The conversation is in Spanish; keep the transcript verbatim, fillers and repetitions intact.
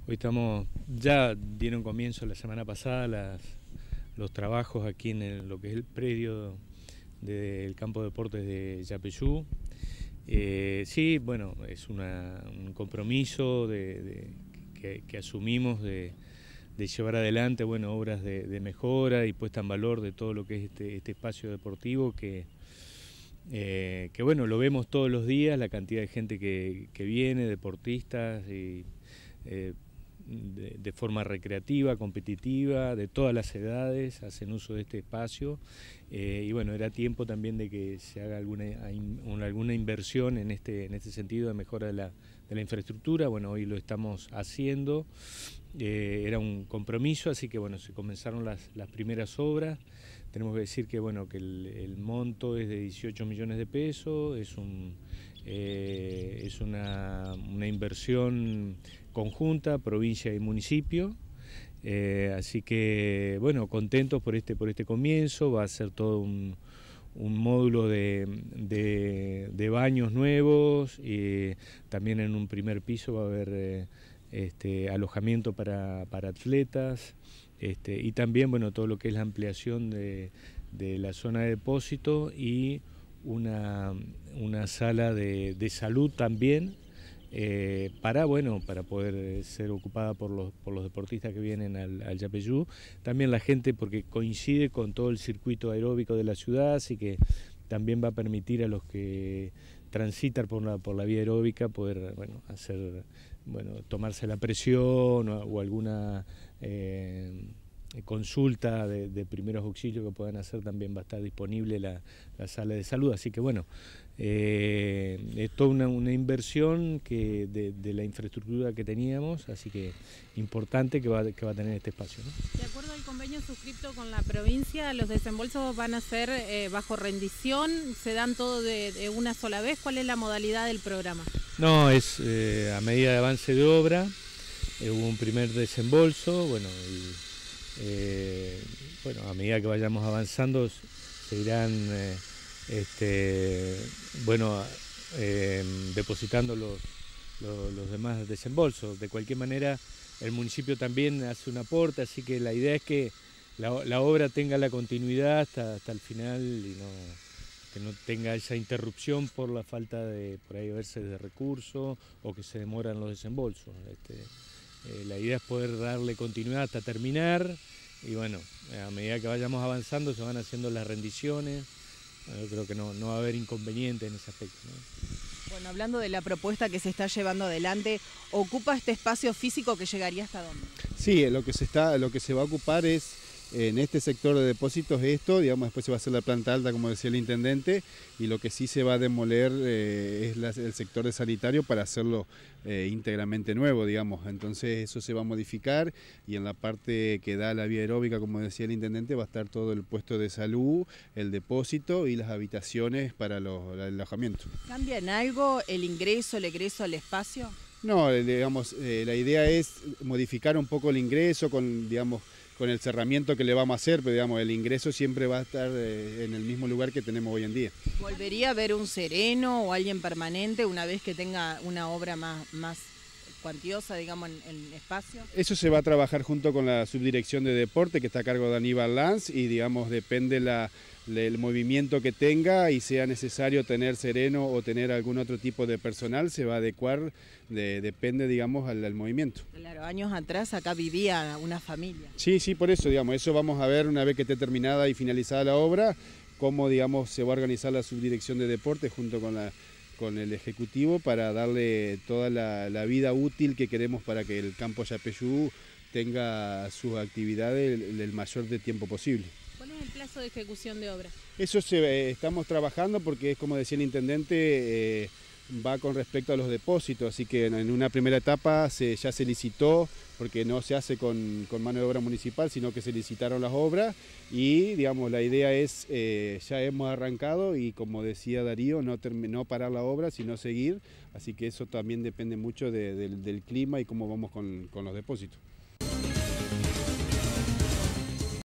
Hoy estamos, ya dieron comienzo la semana pasada las, los trabajos aquí en el, lo que es el predio del campo de deportes de Yapeyú. Eh, sí, bueno, es una, un compromiso de, de, que, que asumimos de, de llevar adelante, bueno, obras de, de mejora y puesta en valor de todo lo que es este, este espacio deportivo que, eh, que, bueno, lo vemos todos los días, la cantidad de gente que, que viene, deportistas y eh, De, de forma recreativa, competitiva, de todas las edades, hacen uso de este espacio eh, y bueno, era tiempo también de que se haga alguna, alguna inversión en este, en este sentido de mejora de la, de la infraestructura. Bueno, hoy lo estamos haciendo, eh, era un compromiso, así que bueno, se comenzaron las, las primeras obras. Tenemos que decir que bueno, que el, el monto es de dieciocho millones de pesos, es un Eh, es una, una inversión conjunta, provincia y municipio, eh, así que bueno, contentos por este, por este comienzo. Va a ser todo un, un módulo de, de, de baños nuevos y también en un primer piso va a haber eh, este, alojamiento para, para atletas este, y también bueno, todo lo que es la ampliación de, de la zona de depósito y Una, una sala de, de salud también eh, para, bueno, para poder ser ocupada por los, por los deportistas que vienen al, al Yapeyú. También la gente, porque coincide con todo el circuito aeróbico de la ciudad, así que también va a permitir a los que transitan por la, por la vía aeróbica poder, bueno, hacer, bueno, tomarse la presión o, o alguna eh, consulta de, de primeros auxilios que puedan hacer. También va a estar disponible la, la sala de salud, así que bueno, eh, es toda una, una inversión que de, de la infraestructura que teníamos, así que importante que va, que va a tener este espacio, ¿no? De acuerdo al convenio suscripto con la provincia, los desembolsos van a ser eh, bajo rendición, se dan todo de, de una sola vez. ¿Cuál es la modalidad del programa? No, es eh, a medida de avance de obra, eh, hubo un primer desembolso, bueno, y, Eh, bueno, a medida que vayamos avanzando se irán eh, este, bueno, eh, depositando los, los, los demás desembolsos. De cualquier manera, el municipio también hace un aporte, así que la idea es que la, la obra tenga la continuidad hasta, hasta el final y no, que no tenga esa interrupción por la falta de, por ahí, verse de recursos o que se demoran los desembolsos. Este, Eh, la idea es poder darle continuidad hasta terminar y bueno, a medida que vayamos avanzando se van haciendo las rendiciones. Yo creo que no, no va a haber inconveniente en ese aspecto, ¿no? Bueno, hablando de la propuesta que se está llevando adelante, ¿ocupa este espacio físico que llegaría hasta dónde? Sí, lo que se, está, lo que se va a ocupar es en este sector de depósitos esto, digamos, después se va a hacer la planta alta, como decía el intendente, y lo que sí se va a demoler eh, es la, el sector de sanitario para hacerlo eh, íntegramente nuevo, digamos. Entonces eso se va a modificar y en la parte que da la vía aeróbica, como decía el intendente, va a estar todo el puesto de salud, el depósito y las habitaciones para los, el alojamiento. ¿Cambia en algo el ingreso, el egreso al espacio? No, digamos, eh, la idea es modificar un poco el ingreso con, digamos, con el cerramiento que le vamos a hacer, pero digamos, el ingreso siempre va a estar eh, en el mismo lugar que tenemos hoy en día. ¿Volvería a ver un sereno o alguien permanente una vez que tenga una obra más, más cuantiosa, digamos, en el espacio? Eso se va a trabajar junto con la subdirección de deporte que está a cargo de Aníbal Lanz y digamos, depende la, el movimiento que tenga y sea necesario tener sereno o tener algún otro tipo de personal, se va a adecuar, de, depende, digamos, al, al movimiento. Claro, años atrás acá vivía una familia. Sí, sí, por eso, digamos, eso vamos a ver una vez que esté terminada y finalizada la obra, cómo, digamos, se va a organizar la subdirección de deporte junto con la con el Ejecutivo para darle toda la, la vida útil que queremos para que el campo Yapeyú tenga sus actividades el, el mayor de tiempo posible. ¿Cuál es el plazo de ejecución de obra? Eso se, eh, estamos trabajando porque es como decía el intendente, eh, va con respecto a los depósitos, así que en una primera etapa se, ya se licitó, porque no se hace con, con mano de obra municipal, sino que se licitaron las obras y digamos la idea es, eh, ya hemos arrancado y como decía Darío, no, no parar la obra, sino seguir, así que eso también depende mucho de, de, del clima y cómo vamos con, con los depósitos.